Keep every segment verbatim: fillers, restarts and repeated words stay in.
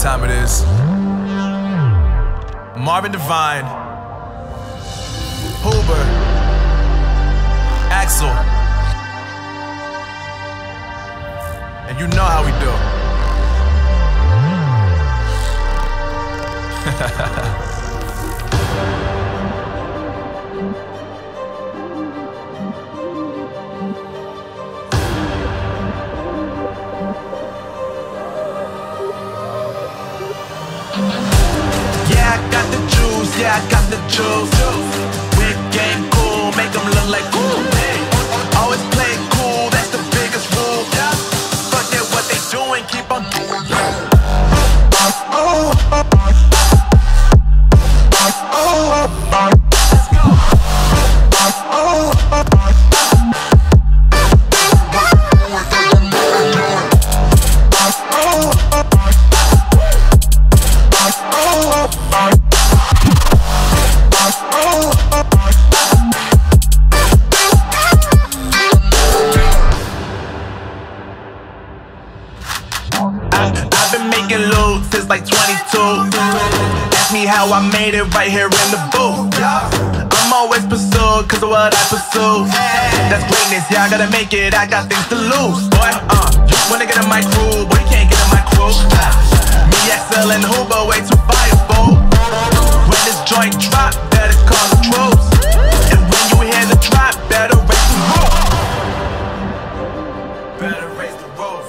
time it is. Marvin Divine, Hoober, Axol, and you know how we do. Yeah, I got the juice, yeah, I got the juice. Big game cool, make them look like cool. Always play it cool, that's the biggest rule. Forget what they doing, keep on doing. Let's go. I've been making loot since like twenty-two. Ask me how I made it right here in the booth. I'm always pursued cause of what I pursue. That's greatness, yeah, I gotta make it, I got things to lose. Boy, uh, you wanna get in my crew, boy, you can't get in my crew. Me, Axol, and Hoober, way too fireball. When this joint drop, better call the troops. And when you hear the drop, better raise the roof. Better raise the roof.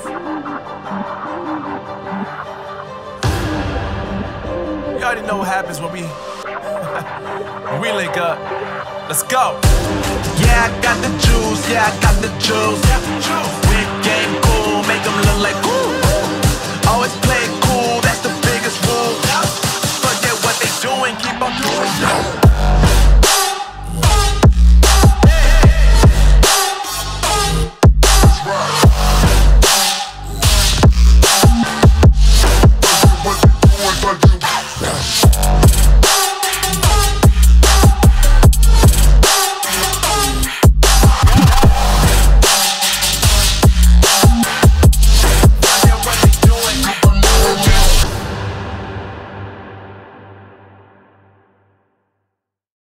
You already know what happens when we when we link up. Let's go. Yeah, I got the juice. Yeah, I got the juice. Big game cool, make them look like cool. Always play it cool, that's the biggest rule. Forget what they doing, keep on doing.